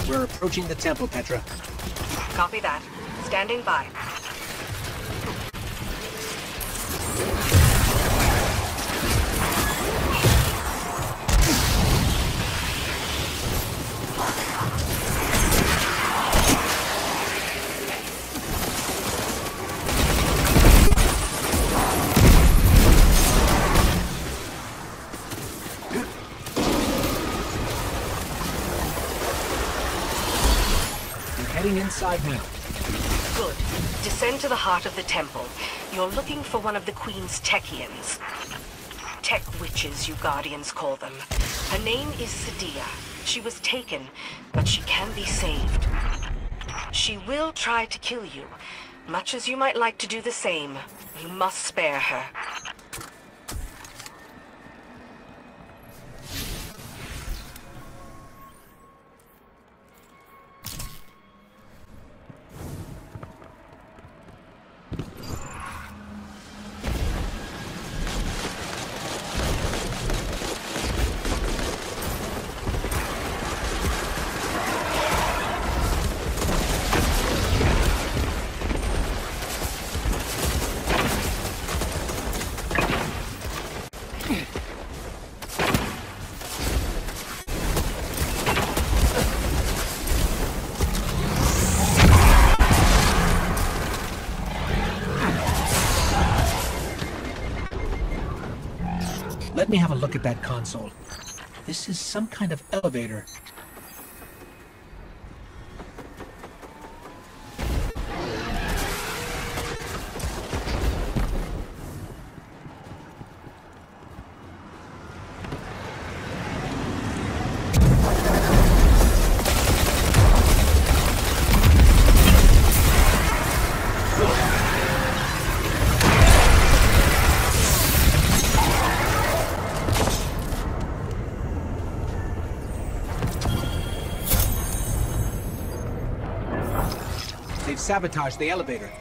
We're approaching the temple, Petra. Copy that. Standing by. Heading inside now. Good. Descend to the heart of the temple. You're looking for one of the Queen's Techians. Tech witches, you Guardians call them. Her name is Sadia. She was taken, but she can be saved. She will try to kill you. Much as you might like to do the same, you must spare her. Let me have a look at that console. This is some kind of elevator. They've sabotaged the elevator.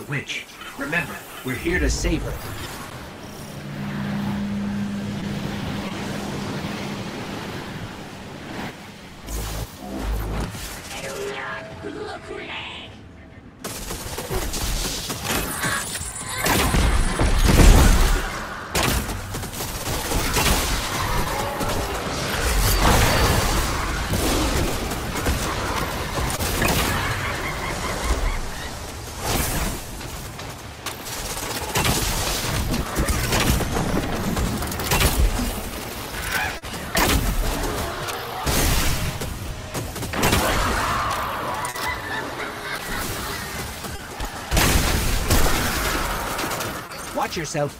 witch. Remember, we're here to save her. Watch yourself.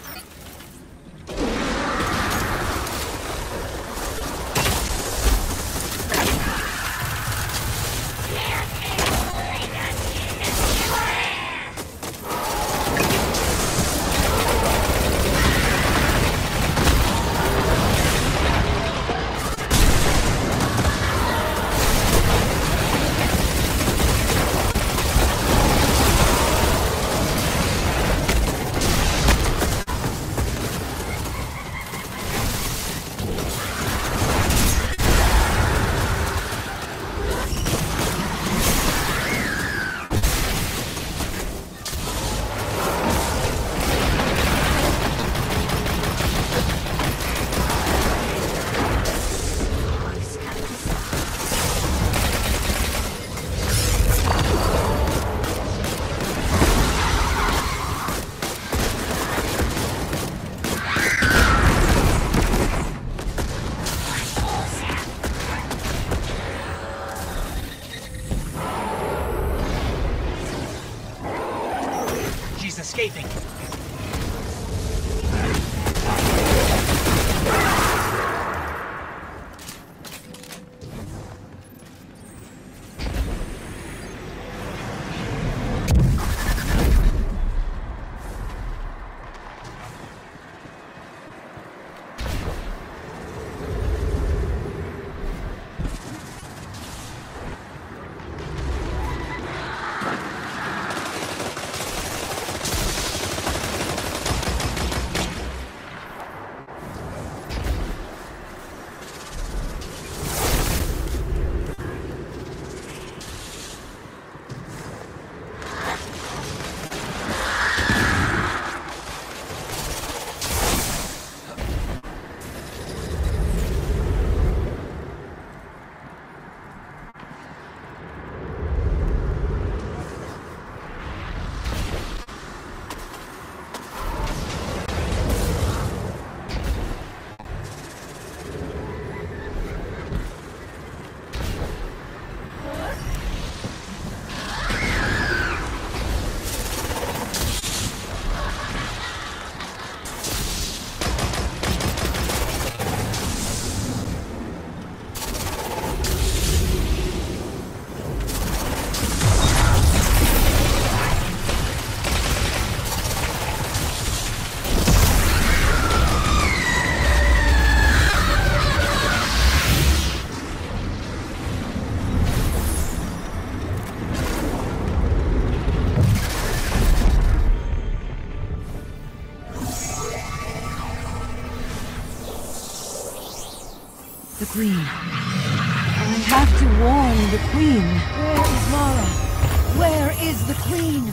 Escaping. The Queen. I have to warn the Queen. Where is Mara? Where is the Queen?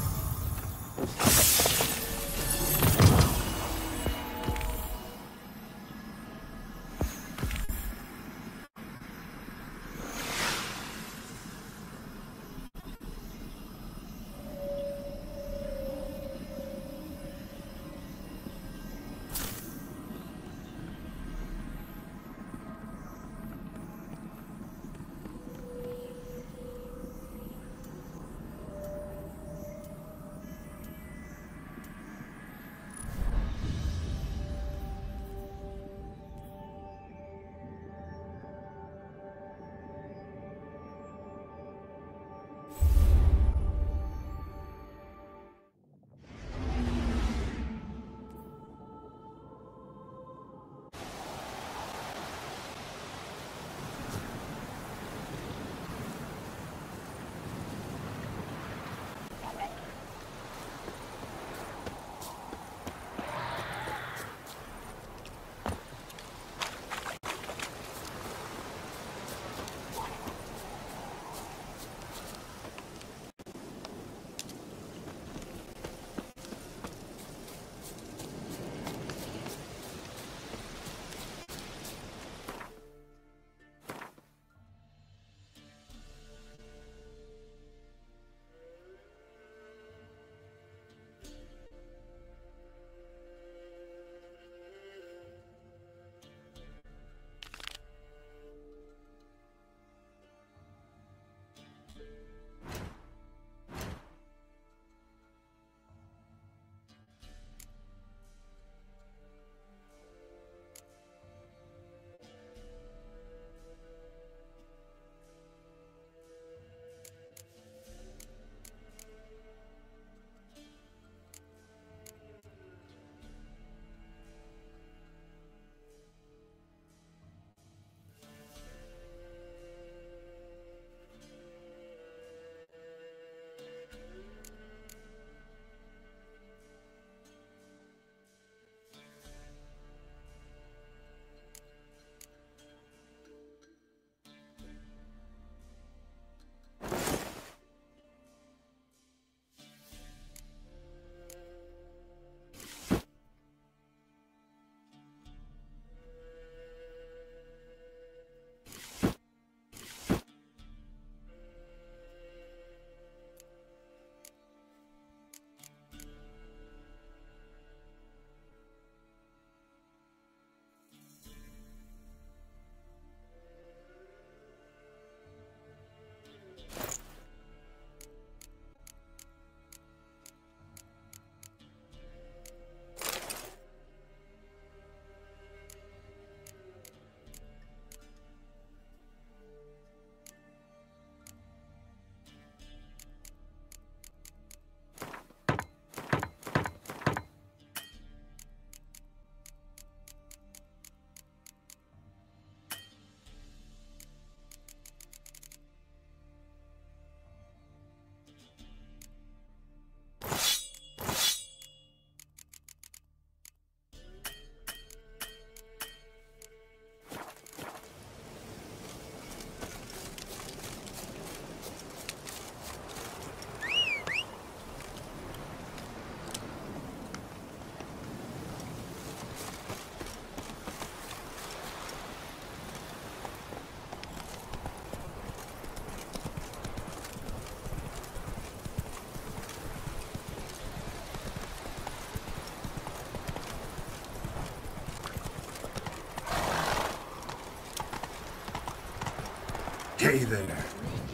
Okay there.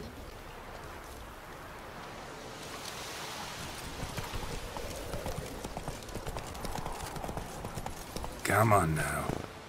Come on now.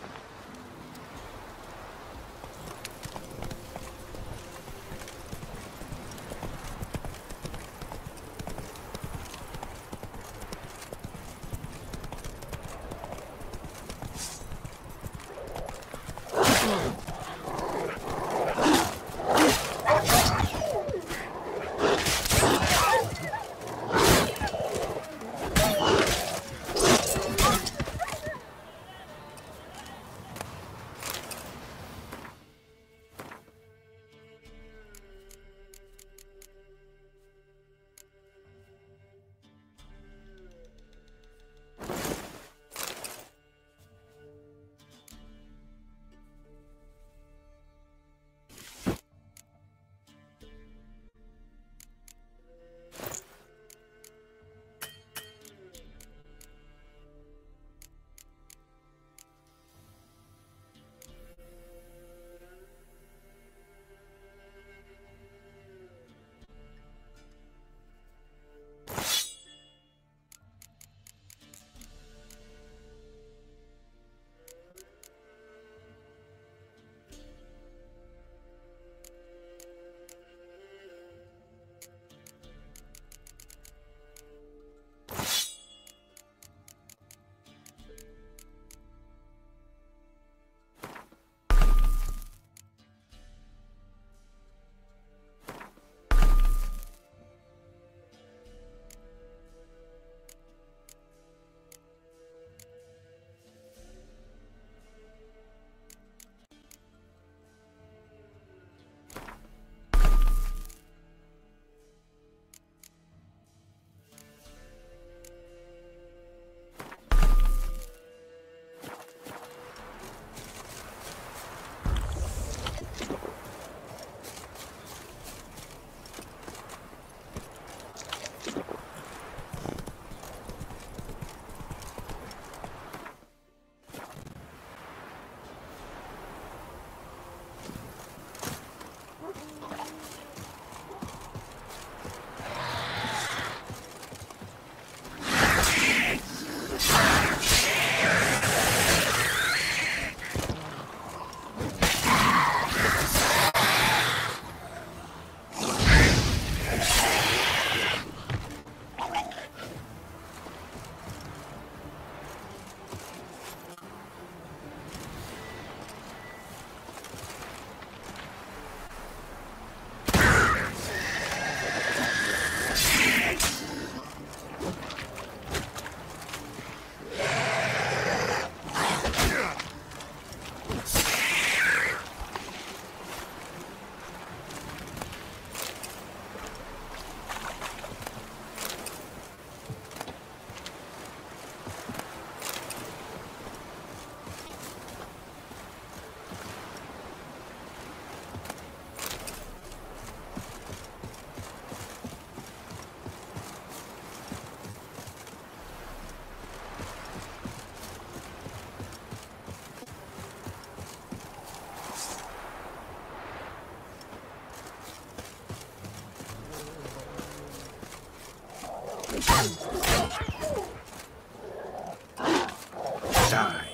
Die.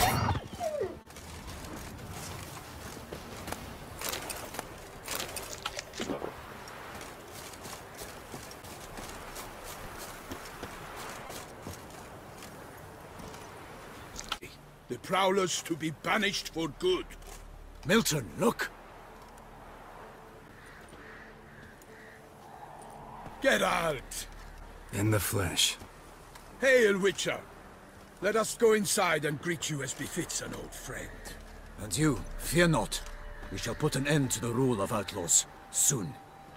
The Prowlers to be banished for good. Milton, look! Get out! In the flesh. Hail, Witcher! Let us go inside and greet you as befits an old friend. And you, fear not. We shall put an end to the rule of outlaws, soon.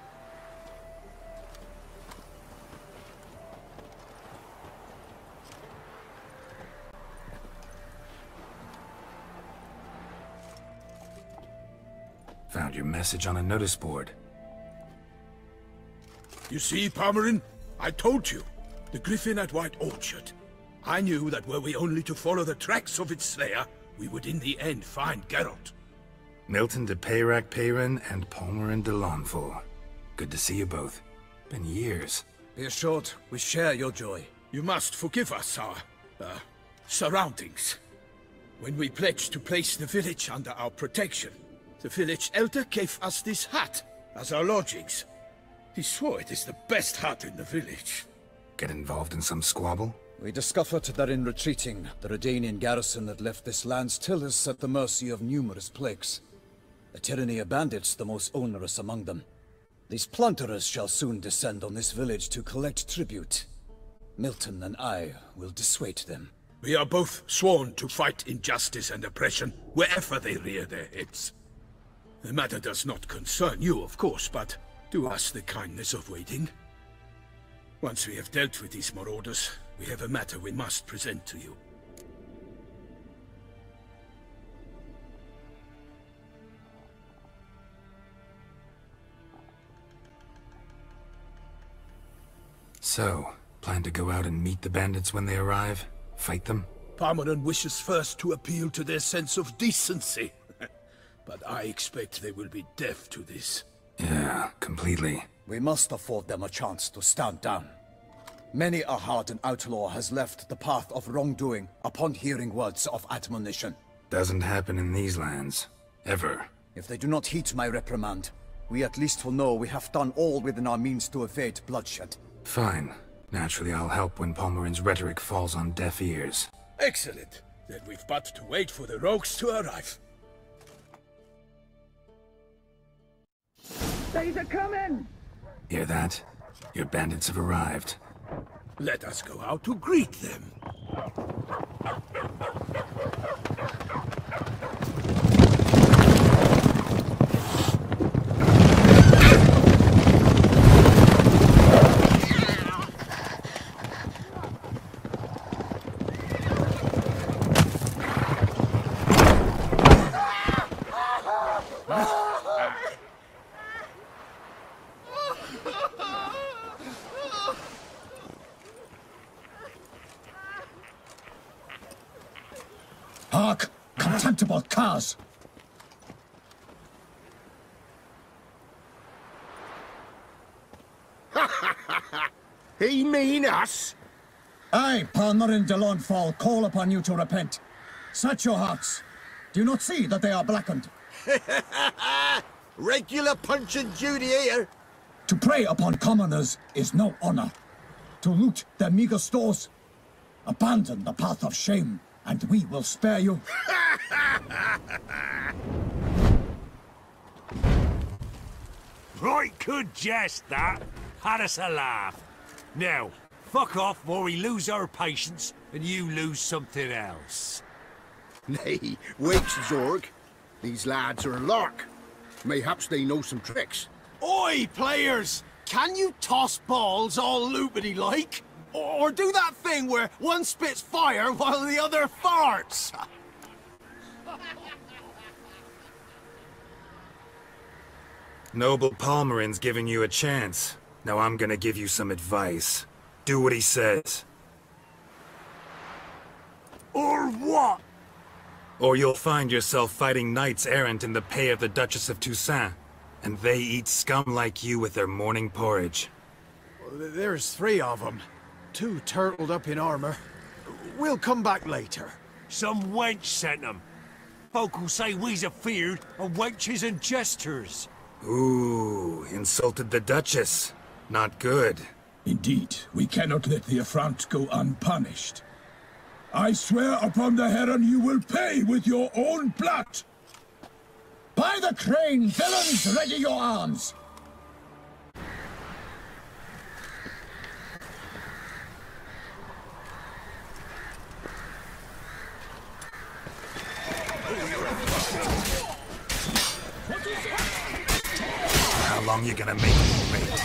Found your message on a notice board. You see, Parmarin? I told you. The Griffin at White Orchard. I knew that were we only to follow the tracks of its slayer, we would in the end find Geralt. Milton de Peyrac Peyran and Palmerin de Launfal. Good to see you both. Been years. Be assured, we share your joy. You must forgive us our, surroundings. When we pledged to place the village under our protection, the village elder gave us this hut as our lodgings. He swore it is the best hut in the village. Get involved in some squabble? We discovered that in retreating, the Redanian garrison that left this land still is at the mercy of numerous plagues. A tyranny of bandits, the most onerous among them. These plunderers shall soon descend on this village to collect tribute. Milton and I will dissuade them. We are both sworn to fight injustice and oppression wherever they rear their heads. The matter does not concern you, of course, but do us the kindness of waiting. Once we have dealt with these marauders, we have a matter we must present to you. So, plan to go out and meet the bandits when they arrive? Fight them? Palmerin wishes first to appeal to their sense of decency. But I expect they will be deaf to this. Yeah, completely. We must afford them a chance to stand down. Many a hardened outlaw has left the path of wrongdoing upon hearing words of admonition. Doesn't happen in these lands. Ever. If they do not heed my reprimand, we at least will know we have done all within our means to evade bloodshed. Fine. Naturally, I'll help when Palmerin's rhetoric falls on deaf ears. Excellent. Then we've but to wait for the rogues to arrive. They's a coming! Hear that? Your bandits have arrived. Let us go out to greet them. Hark! Contemptible curs! He mean us? I, Palmerin de Launfal, call upon you to repent. Set your hearts. Do you not see that they are blackened? Regular Punch and Judy here. To prey upon commoners is no honor. To loot their meager stores, abandon the path of shame, and we will spare you. Right good jest, that. Had us a laugh. Now, fuck off or we lose our patience and you lose something else. Nay, wait, Zorg. These lads are a lark. Mayhaps they know some tricks. Oi, players! Can you toss balls all loopity-like? Or do that thing where one spits fire while the other farts? Noble Palmerin's giving you a chance. Now I'm gonna give you some advice. Do what he says. Or what? Or you'll find yourself fighting knights errant in the pay of the Duchess of Toussaint. And they eat scum like you with their morning porridge. There's 3 of them. 2 turtled up in armor. We'll come back later. Some wench sent them. Folk will say we's afeard of wenches and jesters. Ooh, insulted the Duchess. Not good. Indeed, we cannot let the affront go unpunished. I swear upon the Heron you will pay with your own blood! By the crane, villains, ready your arms! How long you gonna make me wait?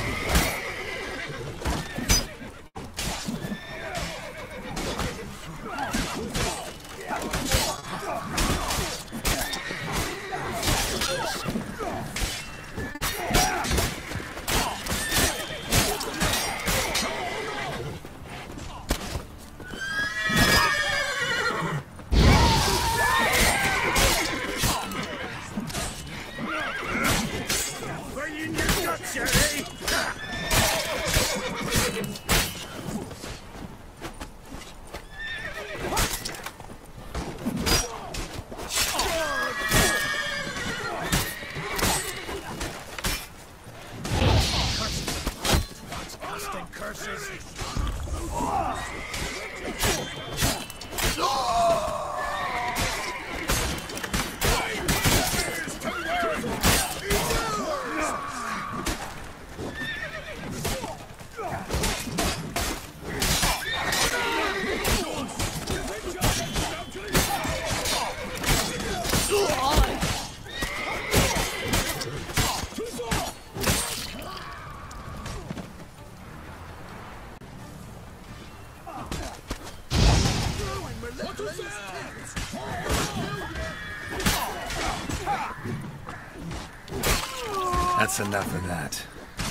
That's enough of that.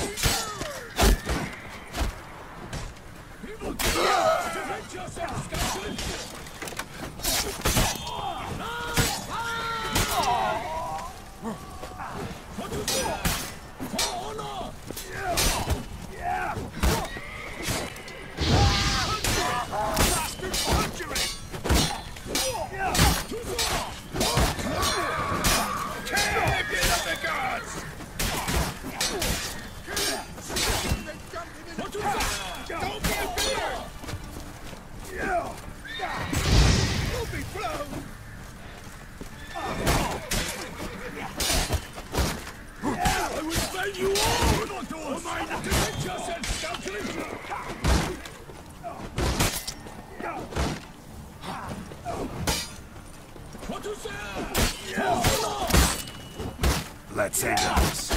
Let's end this.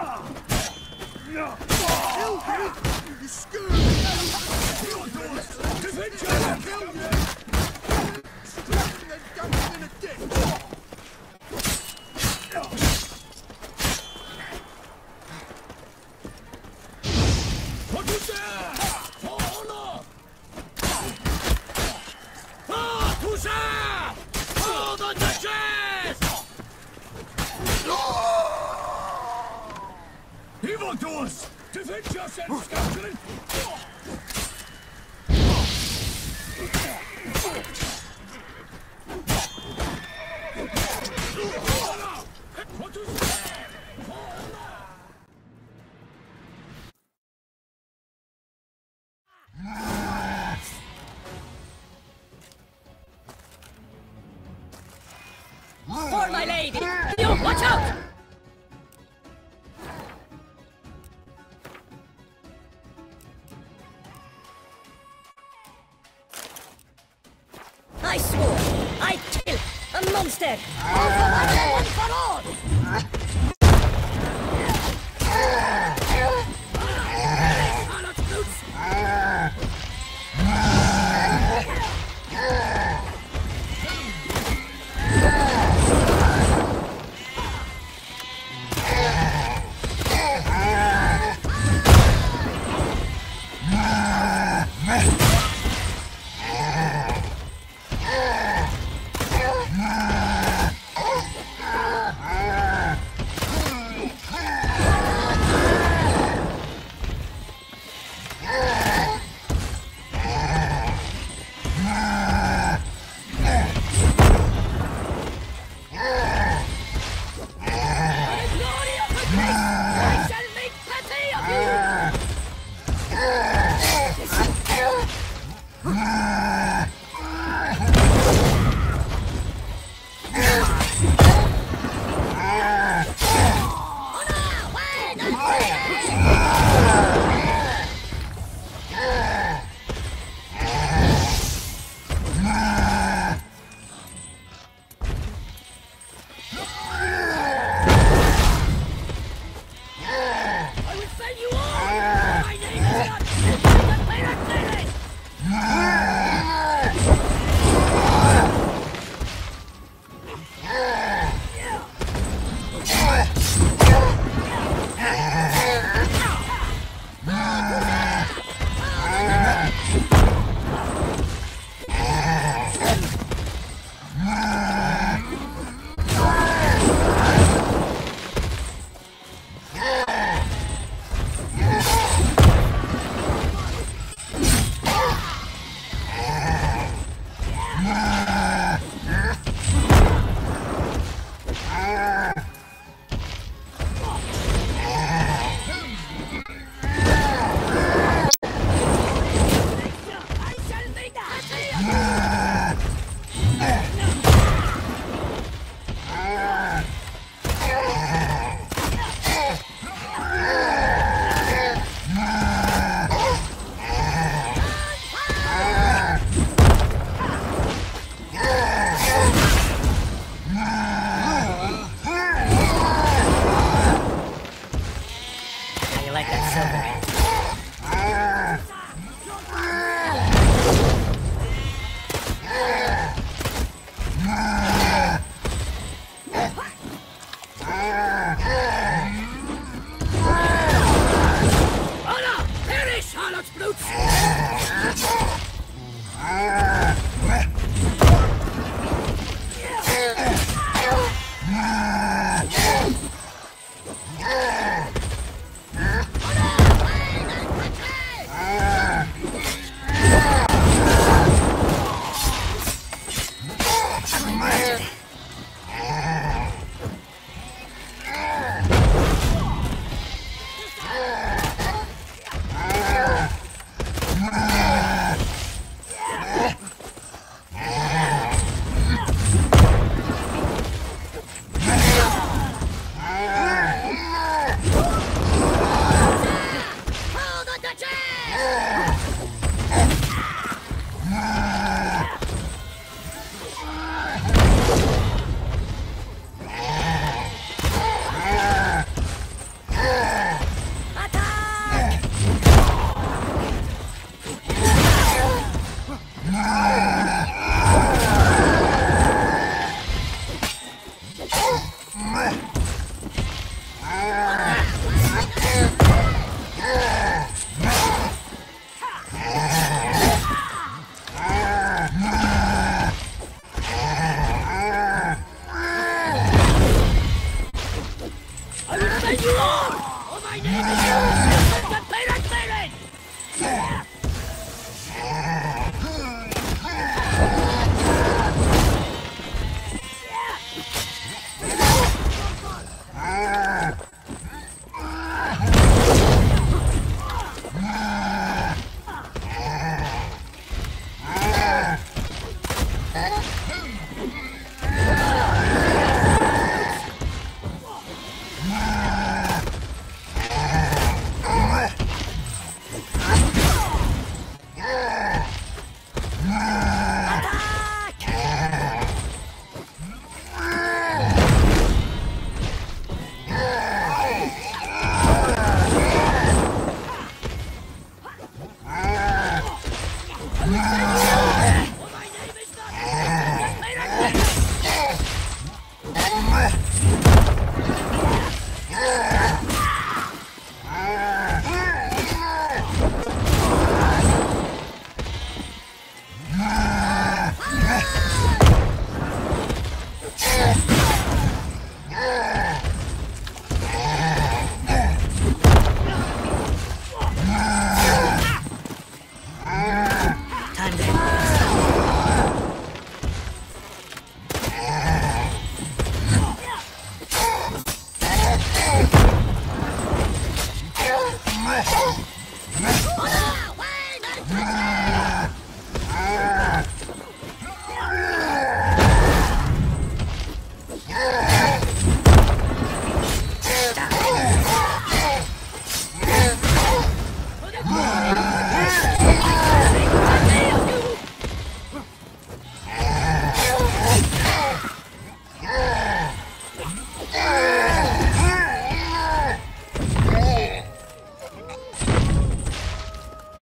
Evildoers! Defend yourselves, Scoundrel! For my lady! You watch out! I swore I'd kill a monster! One for all! Ah!